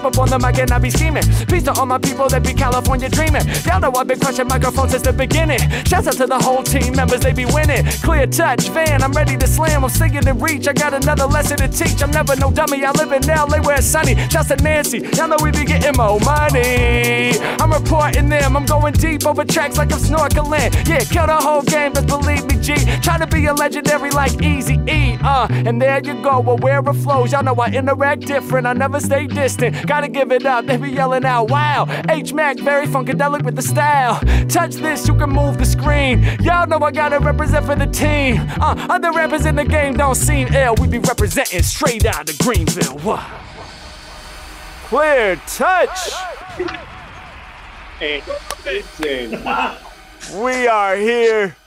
up on the mic and I be scheming. Peace to all my people that be California dreaming. Y'all know I've been crushing microphones since the beginning. Shouts out to the whole team members, they be winning. Clear touch, fan, I'm ready to slam. I'm singing and reach, I got another lesson to teach. I'm never no dummy, I live in LA where it's sunny. Shouts to Nancy, y'all know we be getting more money. I'm reporting them, I'm going deep over tracks like I'm snorkeling. Yeah, kill the whole game, but believe me, G. Try to be a legendary like Eazy-E, and there you go, well, where it flows. Y'all know I interact different, I never stay distant. Gotta give it up, they be yelling out, wow. Mack, very funkadelic with the style. Touch this, you can move the screen. Y'all know I gotta represent for the team. Other rappers in the game don't seem ill. We be representing straight out of Greenville. Clear touch. We are here